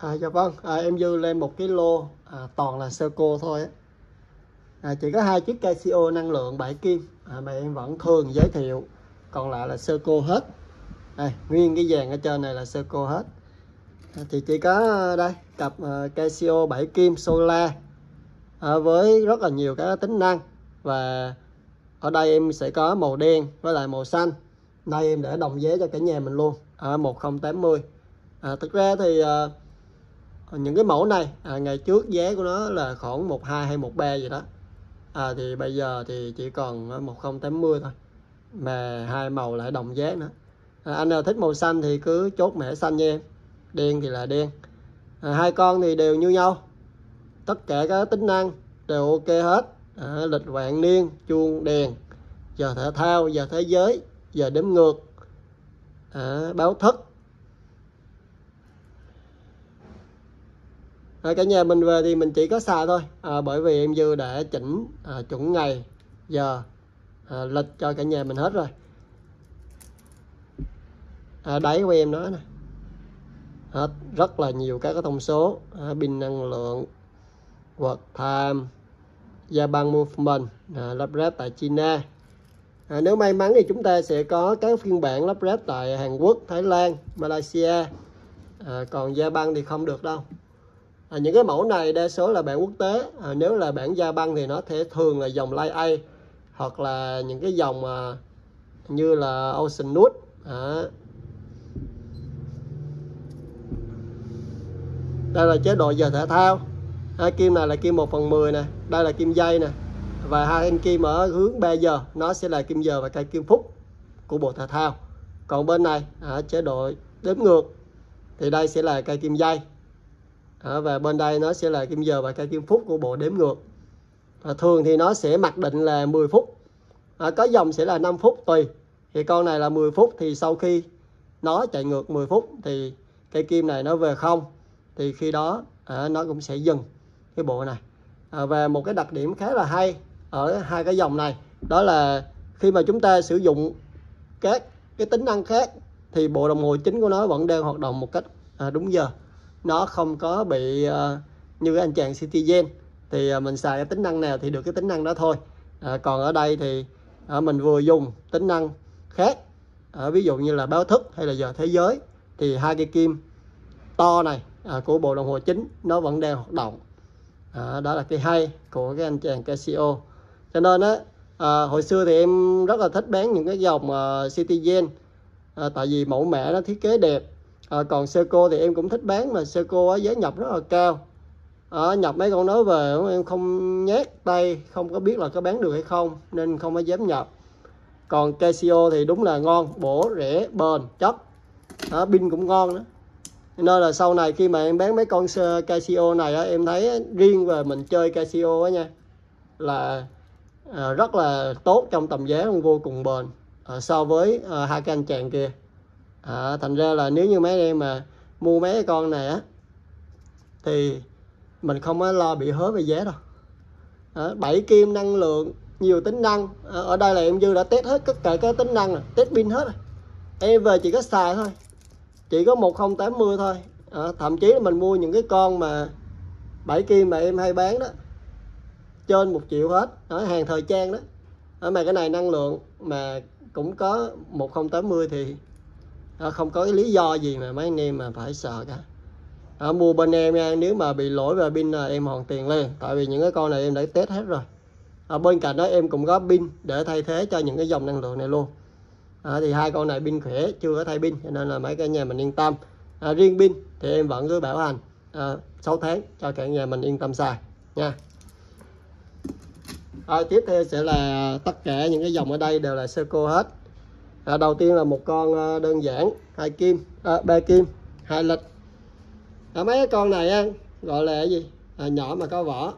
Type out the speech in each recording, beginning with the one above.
Dạ vâng, em dư lên một cái lô toàn là sơ cô thôi á. Chỉ có 2 chiếc Casio năng lượng 7 kim mà em vẫn thường giới thiệu, còn lại là sơ cô hết. Đây, nguyên cái dàn ở trên này là sơ cô hết. Thì chỉ có đây cặp Casio 7 kim Solar với rất là nhiều các tính năng, và ở đây em sẽ có màu đen với lại màu xanh. Đây em để đồng giá cho cả nhà mình luôn ở 1080. Thực ra thì những cái mẫu này ngày trước giá của nó là khoảng 12 hay 13 gì đó, thì bây giờ thì chỉ còn 1080 thôi, mà hai màu lại đồng giá nữa. Anh nào thích màu xanh thì cứ chốt mã xanh nha em, đen thì là đen. Hai con thì đều như nhau, tất cả các tính năng đều ok hết. Lịch vạn niên, chuông đèn, giờ thể thao, giờ thế giới, giờ đếm ngược, báo thức. Cả nhà mình về thì mình chỉ có xài thôi, bởi vì em Dư đã chỉnh chuẩn ngày giờ lịch cho cả nhà mình hết rồi. Đáy của em nói nè, rất là nhiều các cái thông số, pin năng lượng, work time, gia băng movement, lắp ráp tại China. Nếu may mắn thì chúng ta sẽ có các phiên bản lắp ráp tại Hàn Quốc, Thái Lan, Malaysia. Còn gia băng thì không được đâu. Những cái mẫu này đa số là bản quốc tế. Nếu là bản gia băng thì nó thường là dòng Light A, hoặc là những cái dòng như là Ocean Nut. Đây là chế độ giờ thể thao. Kim này là kim 1/10 nè, đây là kim dây nè, và hai thanh kim ở hướng 3 giờ nó sẽ là kim giờ và cây kim phút của bộ thể thao. Còn bên này chế độ đếm ngược thì đây sẽ là cây kim dây, và bên đây nó sẽ là kim giờ và cây kim phút của bộ đếm ngược. Thường thì nó sẽ mặc định là 10 phút, có dòng sẽ là 5 phút tùy. Thì con này là 10 phút, thì sau khi nó chạy ngược 10 phút thì cây kim này nó về không, thì khi đó nó cũng sẽ dừng cái bộ này. Và một cái đặc điểm khá là hay ở hai cái dòng này, đó là khi mà chúng ta sử dụng các cái tính năng khác thì bộ đồng hồ chính của nó vẫn đang hoạt động một cách đúng giờ. Nó không có bị như anh chàng Citizen thì mình xài cái tính năng nào thì được cái tính năng đó thôi. Còn ở đây thì mình vừa dùng tính năng khác, ví dụ như là báo thức hay là giờ thế giới, thì hai cái kim to này của bộ đồng hồ chính nó vẫn đang hoạt động. Đó là cái hay của cái anh chàng Casio. Cho nên hồi xưa thì em rất là thích bán những cái dòng Citizen, tại vì mẫu mã nó thiết kế đẹp. Còn Seiko thì em cũng thích bán, mà Seiko giá nhập rất là cao. Nhập mấy con đó về em không nhát tay, không có biết là có bán được hay không, nên không có dám nhập. Còn Casio thì đúng là ngon, bổ, rẻ, bền, chất, pin cũng ngon nữa. Nên là sau này khi mà em bán mấy con Casio này em thấy riêng về mình chơi Casio nha, là rất là tốt trong tầm giá, vô cùng bền so với hai cái anh chàng kia. Thành ra là nếu như mấy em mà mua mấy cái con này thì mình không có lo bị hớ về giá đâu. 7 kim năng lượng, nhiều tính năng. Ở đây là em Dư đã test hết tất cả các tính năng rồi, test pin hết rồi. Em về chỉ có xài thôi, chỉ có 1080 thôi. Thậm chí là mình mua những cái con mà 7 kim mà em hay bán đó, trên 1 triệu hết, ở hàng thời trang đó. Mà cái này năng lượng mà cũng có 1080 thì không có cái lý do gì mà mấy anh em mà phải sợ cả. Mua bên em nha, nếu mà bị lỗi về pin là em hoàn tiền liền, tại vì những cái con này em đã test hết rồi. Bên cạnh đó em cũng có pin để thay thế cho những cái dòng năng lượng này luôn. Thì hai con này pin khỏe, chưa có thay pin, cho nên là mấy cả nhà mình yên tâm. Riêng pin thì em vẫn cứ bảo hành 6 tháng cho cả nhà mình yên tâm xài nha. Tiếp theo sẽ là tất cả những cái dòng ở đây đều là Seiko hết. Đầu tiên là một con đơn giản 2 kim, 3 kim, 2 lịch. Mấy cái con này gọi là cái gì? Nhỏ mà có vỏ.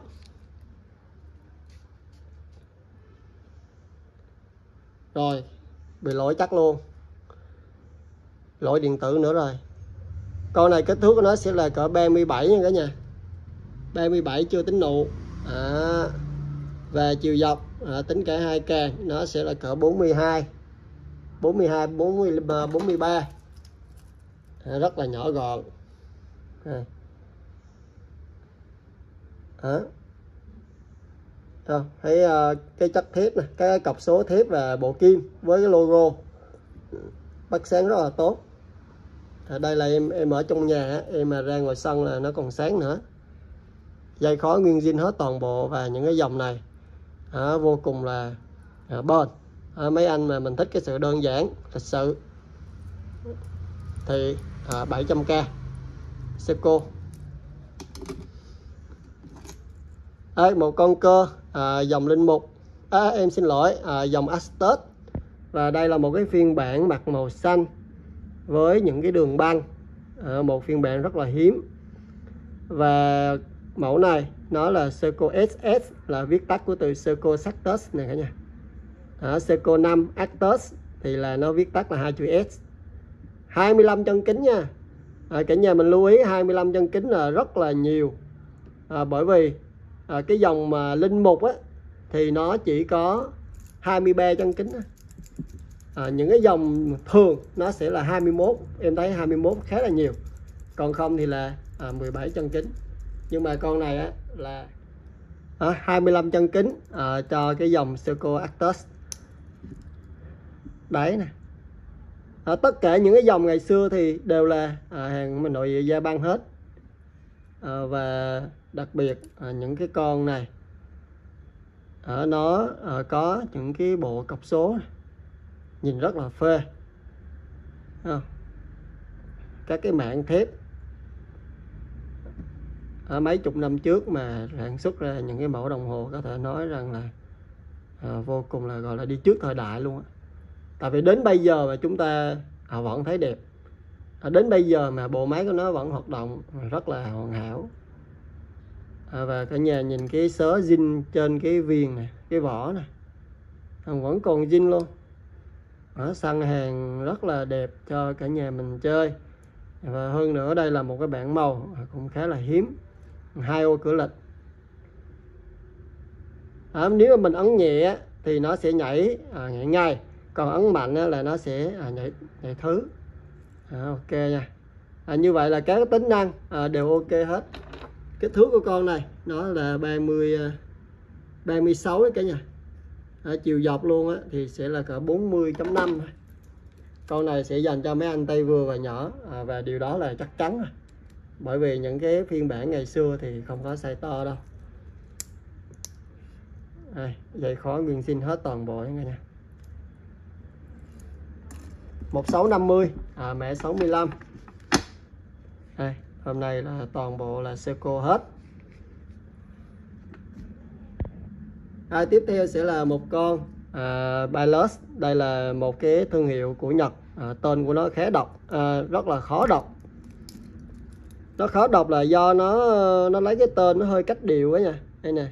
Rồi, bị lỗi chắc luôn, lỗi điện tử nữa rồi. Con này kích thước của nó sẽ là cỡ 37 nha cả nhà, 37 chưa tính nụ. Và chiều dọc tính cả hai càng nó sẽ là cỡ 42, 43. Rất là nhỏ gọn. Đó. Thấy cái chất thép này, cái cọc số thép và bộ kim với cái logo bắt sáng rất là tốt. Đây là em ở trong nhà, em mà ra ngoài sân là nó còn sáng nữa. Dây khó nguyên zin hết toàn bộ, và những cái dòng này vô cùng là bền. Mấy anh mà mình thích cái sự đơn giản lịch sự thì 700k Seiko. Một con cơ dòng linh mục, em xin lỗi, dòng Astos. Và đây là một cái phiên bản mặt màu xanh với những cái đường băng, một phiên bản rất là hiếm. Và mẫu này nó là Seiko SS, là viết tắt của từ Seiko Sanctus này cả nhà. Seiko 5 Actus thì là nó viết tắt là 2 chữ S. 25 chân kính nha. Cả nhà mình lưu ý 25 chân kính là rất là nhiều. Bởi vì cái dòng mà linh mục á thì nó chỉ có 23 chân kính. Những cái dòng thường nó sẽ là 21, em thấy 21 khá là nhiều. Còn không thì là 17 chân kính. Nhưng mà con này á là 25 chân kính cho cái dòng Seiko Actus. Đấy nè. Tất cả những cái dòng ngày xưa thì đều là hàng nội địa da băng hết. Và đặc biệt những cái con này nó có những cái bộ cọc số này, nhìn rất là phê. Các cái mảng thép mấy chục năm trước mà sản xuất ra những cái mẫu đồng hồ có thể nói rằng là vô cùng là gọi là đi trước thời đại luôn á. Tại vì đến bây giờ mà chúng ta vẫn thấy đẹp, đến bây giờ mà bộ máy của nó vẫn hoạt động rất là hoàn hảo. Và cả nhà nhìn cái sớ zin trên cái viền này, cái vỏ này vẫn còn zin luôn. Săn hàng rất là đẹp cho cả nhà mình chơi. Và hơn nữa đây là một cái bảng màu cũng khá là hiếm, 2 ô cửa lịch. Nếu mà mình ấn nhẹ thì nó sẽ nhảy ngay, còn ấn mạnh là nó sẽ nhảy thứ. Ok nha. Như vậy là các tính năng đều ok hết. Kích thước của con này nó là 36 cả nhà. Chiều dọc luôn thì sẽ là cỡ 40.5 thôi. Con này sẽ dành cho mấy anh tay vừa và nhỏ, và điều đó là chắc chắn rồi. Bởi vì những cái phiên bản ngày xưa thì không có size to đâu. Dây khó nguyên zin hết toàn bộ nha. 1650 mẹ 65. Hôm nay là toàn bộ là Seiko hết. Tiếp theo sẽ là một con Pilot. Đây là một cái thương hiệu của Nhật. Tên của nó khá độc, rất là khó đọc. Nó khó đọc là do nó lấy cái tên nó hơi cách điệu ấy nha. Đây nè,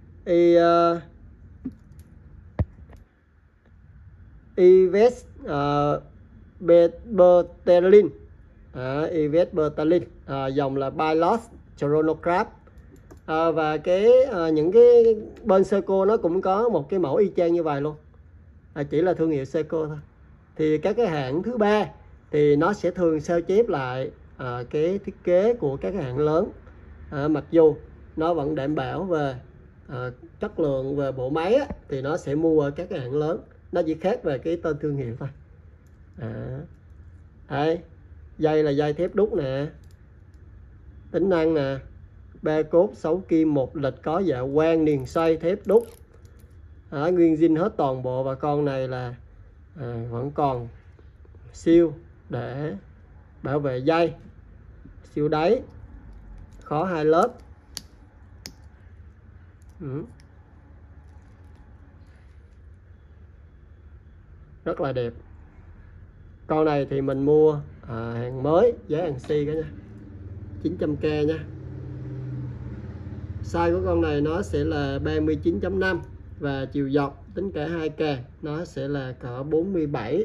Yves Bertolin, Yves Bertolin, dòng là Pilot Chronograph. Và những cái bên Seiko nó cũng có một cái mẫu y chang như vậy luôn, chỉ là thương hiệu Seiko thôi. Thì các cái hãng thứ ba thì nó sẽ thường sao chép lại cái thiết kế của các cái hãng lớn, mặc dù nó vẫn đảm bảo về chất lượng về bộ máy thì nó sẽ mua ở các cái hãng lớn, nó chỉ khác về cái tên thương hiệu thôi. Dây là dây thép đúc nè, tính năng nè, 3 cốt 6 kim 1 lịch, có dạ quang niền xoay thép đúc, nguyên zin hết toàn bộ. Và con này là vẫn còn siêu để bảo vệ dây, siêu đáy, khó 2 lớp. Rất là đẹp. Con này thì mình mua hàng mới, giá hàng si cả nha, 900k nha. Size của con này nó sẽ là 39.5 và chiều dọc tính cả 2 càng nó sẽ là cỡ 47.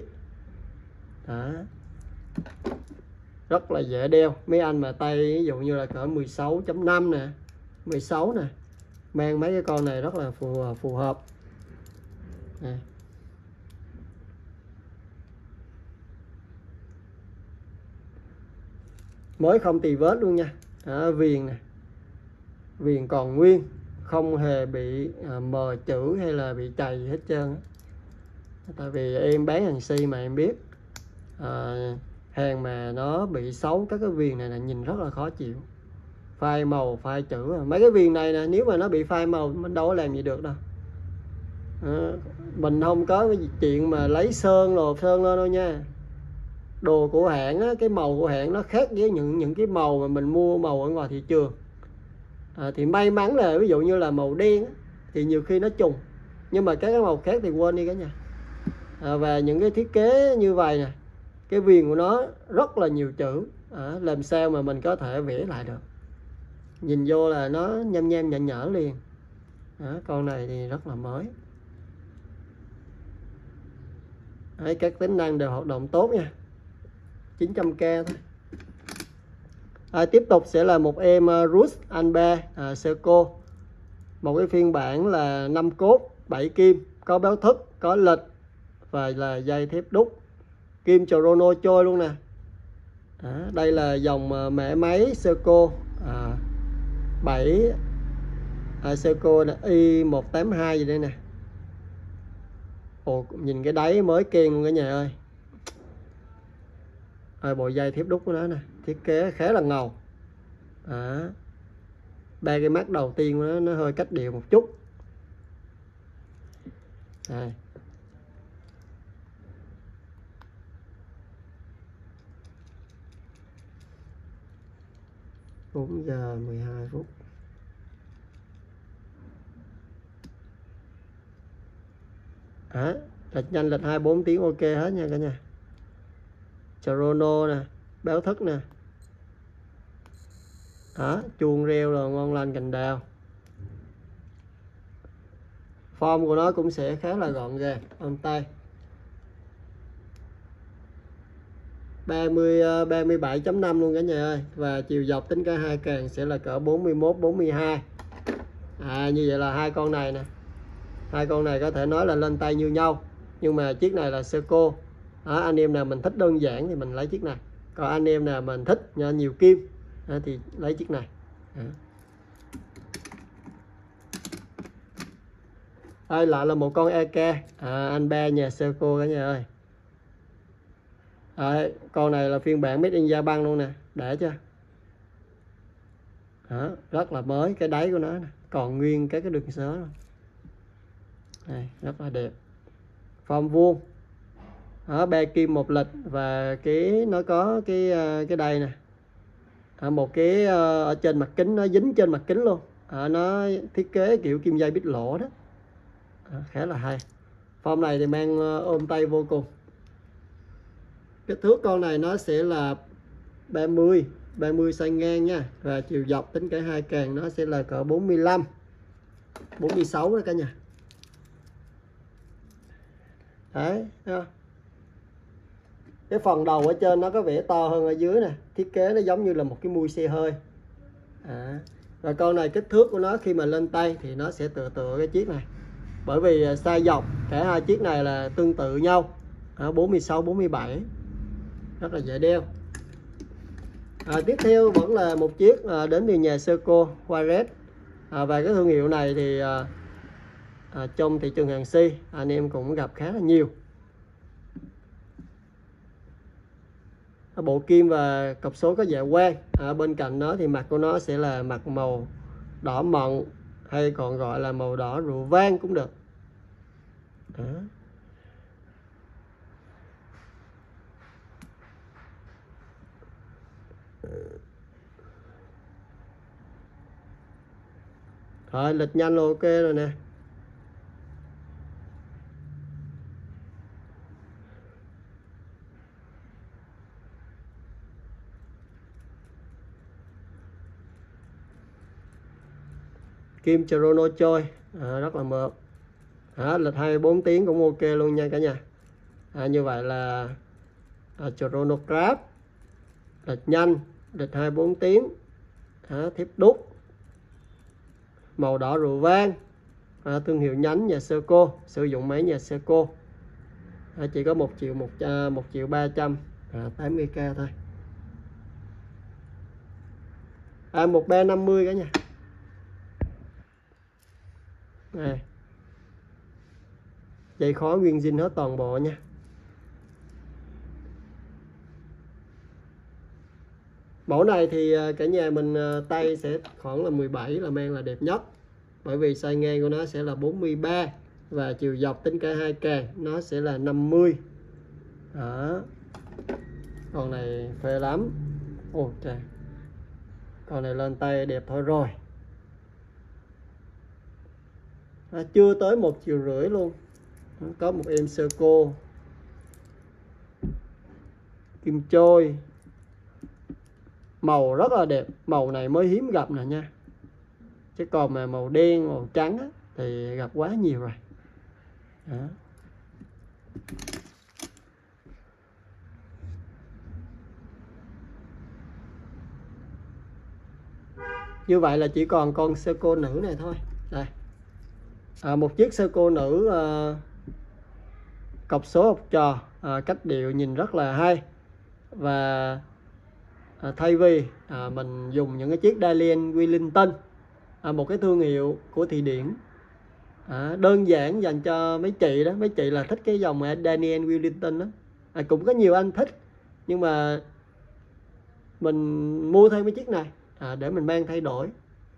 Rất là dễ đeo. Mấy anh mà tay ví dụ như là cỡ 16.5 nè, 16 nè, mang mấy cái con này rất là phù hợp. Mới không tì vết luôn nha. Viền nè, viền còn nguyên, không hề bị mờ chữ hay là bị chày gì hết trơn. Tại vì em bán hàng si mà em biết, hàng mà nó bị xấu các cái viền này là nhìn rất là khó chịu, phai màu phai chữ. Mấy cái viền này nè, nếu mà nó bị phai màu mình đâu có làm gì được đâu. Mình không có cái chuyện mà lấy sơn lên đâu nha. Đồ của hãng á, cái màu của hãng nó khác với những cái màu mà mình mua màu ở ngoài thị trường. Thì may mắn là ví dụ như là màu đen á, thì nhiều khi nó trùng, nhưng mà các cái màu khác thì quên đi cả nhà. Và những cái thiết kế như vậy nè, cái viền của nó rất là nhiều chữ, làm sao mà mình có thể vẽ lại được, nhìn vô là nó nhem nhem nhở nhở liền. Con này thì rất là mới. Đấy, các tính năng đều hoạt động tốt nha. 900k thôi. Tiếp tục sẽ là một em Rus Anbe Seiko, một cái phiên bản là 5 cốt 7 kim, có báo thức, có lịch và là dây thép đúc, kim chrono trôi luôn nè. Đây là dòng mẻ máy Seiko 7 Seiko Y182 gì đây nè. Ồ, nhìn cái đáy mới keng luôn cả nhà ơi. Bộ dây thép đúc của nó nè, thiết kế khá là ngầu. Ba cái mắt đầu tiên của nó hơi cách điệu một chút. Đây. Giờ 4 giờ 12 phút. Lịch nhanh, lịch 24 tiếng ok hết nha cả nhà. Chrono nè, báo thức nè. Chuông reo rồi, ngon lành cành đào. Form của nó cũng sẽ khá là gọn gàng, ôm tay. 37.5 luôn cả nhà ơi. Và chiều dọc tính cả hai càng sẽ là cỡ 41 42. Như vậy là hai con này nè. Hai con này có thể nói là lên tay như nhau, nhưng mà chiếc này là Seiko. Anh em nào mình thích đơn giản thì mình lấy chiếc này, còn anh em nào mình thích nhiều kim thì lấy chiếc này. Đây lại là một con EK Anbe nhà Seiko cả nhà ơi. Con này là phiên bản made in Japan luôn nè, để chưa. Rất là mới, cái đáy của nó nè, còn nguyên cái đường xớ luôn. Đây, rất là đẹp. Form vuông. Ba kim một lịch, và cái nó có cái đây nè. Một cái ở trên mặt kính, nó dính trên mặt kính luôn. Nó thiết kế kiểu kim dây bít lỗ đó. Khá là hay. Form này thì mang ôm tay vô cùng. Kích thước con này nó sẽ là 30 size ngang nha, và chiều dọc tính cả hai càng nó sẽ là cỡ 45 46 đó cả nhà. Đấy, cái phần đầu ở trên nó có vẻ to hơn ở dưới nè, thiết kế nó giống như là một cái mui xe hơi. Và con này kích thước của nó khi mà lên tay thì nó sẽ tựa cái chiếc này, bởi vì size dọc cả hai chiếc này là tương tự nhau, 46 47, rất là dễ đeo. Tiếp theo vẫn là một chiếc đến từ nhà Seiko Juarez. Và cái thương hiệu này thì trong thị trường hàng si anh em cũng gặp khá là nhiều. Bộ kim và cọc số có dạ quang. Bên cạnh đó thì mặt của nó sẽ là mặt màu đỏ mận, hay còn gọi là màu đỏ rượu vang cũng được. Rồi, lịch nhanh ok rồi nè. Kim chrono trôi, rất là mượt. Lịch 24 tiếng cũng ok luôn nha cả nhà. Như vậy là chrono crab, lịch nhanh, lịch 24 tiếng, thép đúc, màu đỏ rượu vang, thương hiệu nhánh nhà Seiko, sử dụng máy nhà Seiko. Chỉ có 1.380k thôi. 1350 cả nhà. Đây. Dây khó nguyên zin hết toàn bộ nha. Mẫu này thì cả nhà mình tay sẽ khoảng là 17 là mang là đẹp nhất. Bởi vì size ngang của nó sẽ là 43 và chiều dọc tính cả hai càng nó sẽ là 50. Đó. Con này phê lắm. Ôi trời. Con này lên tay đẹp thôi rồi. Chưa tới 1,5 triệu luôn. Có một em sơ cô kim trôi, màu rất là đẹp. Màu này mới hiếm gặp nè nha, chứ còn mà màu đen màu trắng á, thì gặp quá nhiều rồi. Đó. Như vậy là chỉ còn con sơ cô nữ này thôi. Đây. Một chiếc sơ cô nữ cọc số học trò, cách điệu nhìn rất là hay. Và thay vì mình dùng những cái chiếc Dalian Wellington, một cái thương hiệu của Thụy Điển, đơn giản dành cho mấy chị đó. Mấy chị là thích cái dòng Dalian Wellington đó. Cũng có nhiều anh thích, nhưng mà mình mua thêm mấy chiếc này để mình mang thay đổi.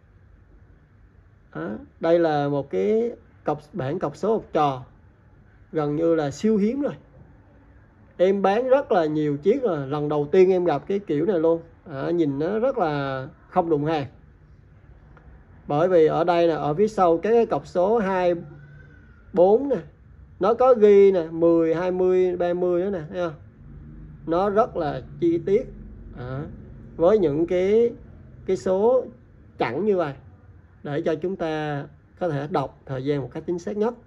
Đây là một cái bản cọc số học trò gần như là siêu hiếm rồi. Em bán rất là nhiều chiếc rồi, lần đầu tiên em gặp cái kiểu này luôn. Nhìn nó rất là không đụng hàng. Bởi vì ở đây nè, ở phía sau cái cọc số 24 nè, nó có ghi nè 10, 20, 30 nữa nè, thấy không? Nó rất là chi tiết. Với những cái số chẵn như vậy, để cho chúng ta có thể đọc thời gian một cách chính xác nhất.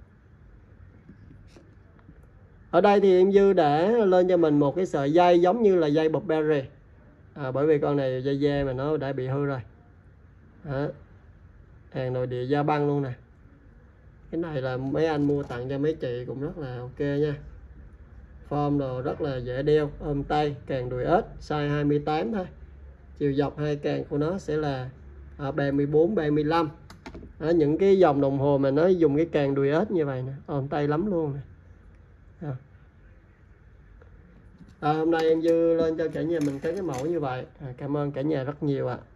Ở đây thì em Dư đã lên cho mình một cái sợi dây giống như là dây Burberry. Bởi vì con này dây da mà nó đã bị hư rồi. Hàng nội địa da băng luôn nè. Cái này là mấy anh mua tặng cho mấy chị cũng rất là ok nha. Form đồ rất là dễ đeo, ôm tay, càng đùi ếch, size 28 thôi. Chiều dọc hai càng của nó sẽ là 34, 35. Những cái dòng đồng hồ mà nó dùng cái càng đùi ếch như vậy nè, ôm tay lắm luôn nè. Hôm nay em Dư lên cho cả nhà mình cái mẫu như vậy. Cảm ơn cả nhà rất nhiều ạ.